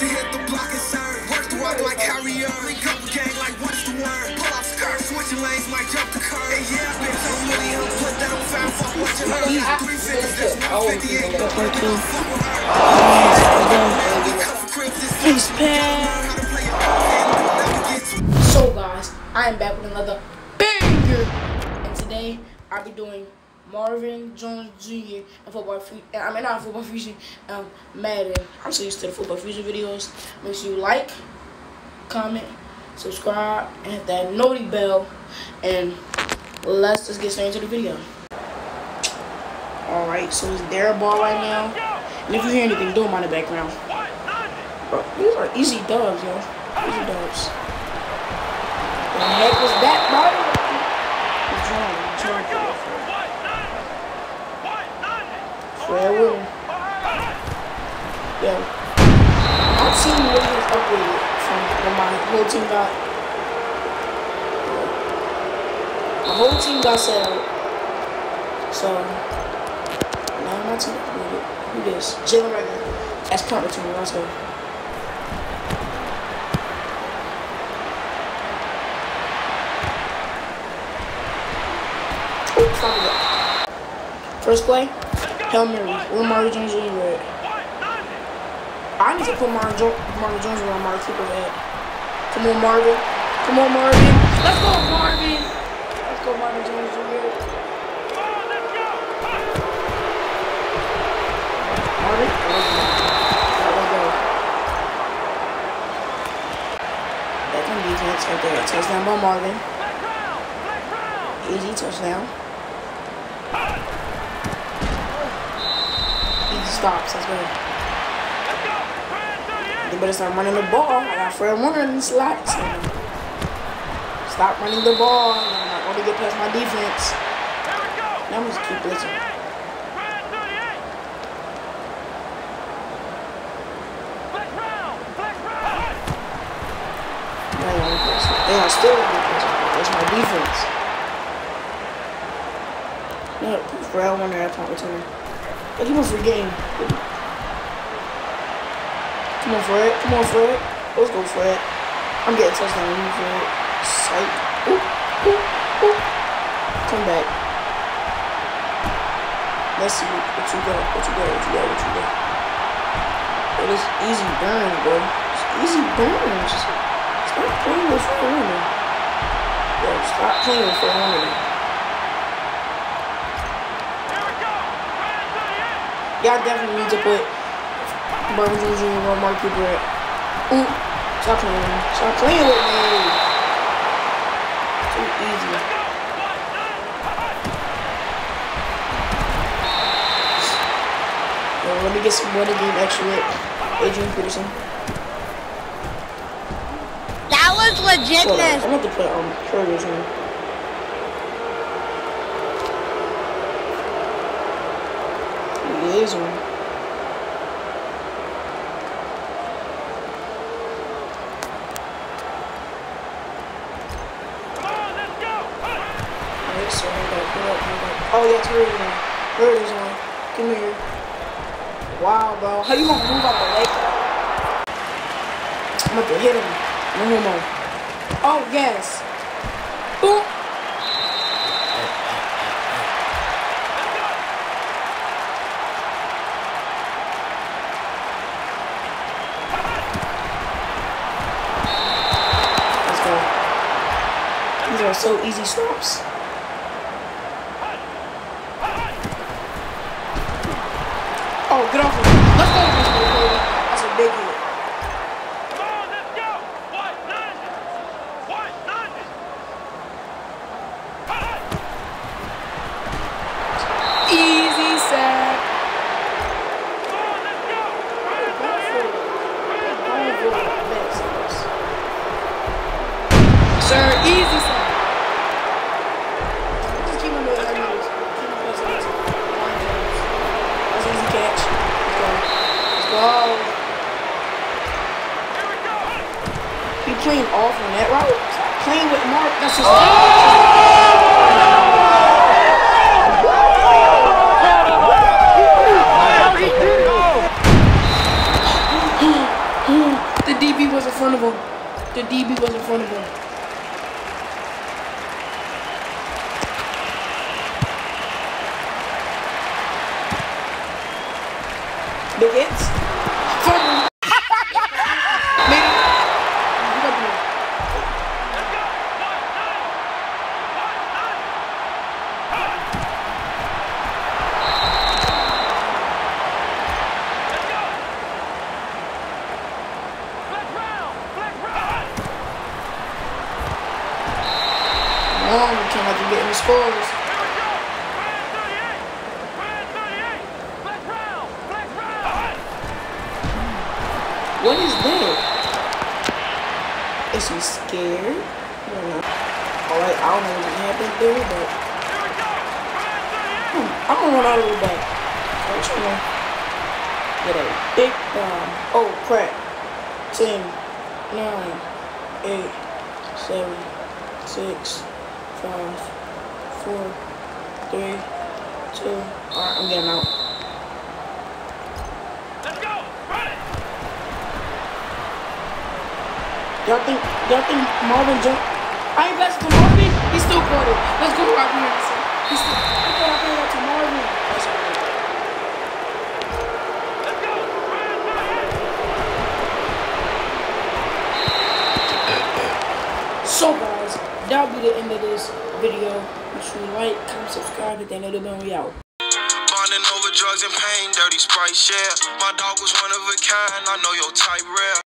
to hit the block and serve. Work the walk like Harrier. Link up the gang like what's the word? Pull off skirt, switching lanes, might jump the curb. Hey, yeah, bitch, I'm really him. Put that on fire, fuck what you heard. 350, that's 158. So guys, I am back with another banger, and today I'll be doing Marvin Jones Jr. and Football Fusion. I mean, not Football Fusion, Madden. I'm so used to the Football Fusion videos. Make sure you like, comment, subscribe, and hit that noti bell. And let's just get straight into the video. All right, so it's their ball right now, and if you hear anything, don't mind the background. Bro, these are easy dubs, yo. Easy dubs. The heck was that, bro? Fred Williams. Yo, I've seen Williams upgraded from when my whole team got. My whole team got set out. So now my team upgraded. Who this? Jalen Rager. That's punt return. Let's go. First play, Hail Mary. Where Marvin Jones Jr. at? I need to put Marvin Jones where Marvin Cooper at. Come on, Marvin. Come on, Marvin. Let's go, Marvin. Let's go, Marvin Jones Jr. Marvin. Let's go. That's on defense right there. Touchdown by Marvin. Easy touchdown. Easy stops. Let's go. They better start running the ball. I got Fred Warner in the slot. So stop running the ball. I'm not going to get past my defense. Now I'm just keep blitzing. They are still blitzing. That's my defense. No, Fred Warner at punt return. Look, come on for the game. Come on, Fred. Come on, Fred. Let's go, Fred. I'm getting touchdown on you, Fred. Sight. Ooh, ooh, ooh. Come back. Let's see what you got. What you got. What you got. What you got. It is easy burns, bro. It's easy burns. Stop playing with Fred Warner. Yo, stop playing with Fred Warner. Y'all definitely need to put Marvin Jones Jr. or Mark Cooper at. Ooh, stop playing. Stop playing with me. Too easy. Yo, let me get some money game extra with Adrian Peterson. That was legitness. I'm going to put Curtis in. Is one. Alright, so oh yeah, Curtis on. Come here. Wow, bro. How you gonna move out the way? I'm about to hit him. No more. Oh yes. Boom. These are so easy stops. Oh, get off of me. Let's go, baby. That's a big hit. Come on, let's go. What? Easy sack. Come on, let's go. Sir, easy sack. He playing off on that route. Playing with Mark. That's just. Oh! front of him. The DB was in front of him. Big hits. Fumble. Maybe. Looking like you're getting the scores. What is that? Is he scared? I don't know. Alright, I don't know what happened there, but I'm gonna run all the way back. I'm trying to get a big bomb. Oh crap. 10, 9, 8, 7, 6, 5, 4, 3, 2. Alright, I'm getting out. Let's go! Run it! Y'all think Marvin jumped? I ain't passing to Marvin. He still caught it. Let's go right here. He thought I played that to Marvin. That's all right. Let's go! So guys, that'll be the end of this video. Make sure you like, comment, subscribe, hit that notification. We out. Bonding over drugs and pain, dirty Sprite share. My dog was one of a kind, I know your type rare.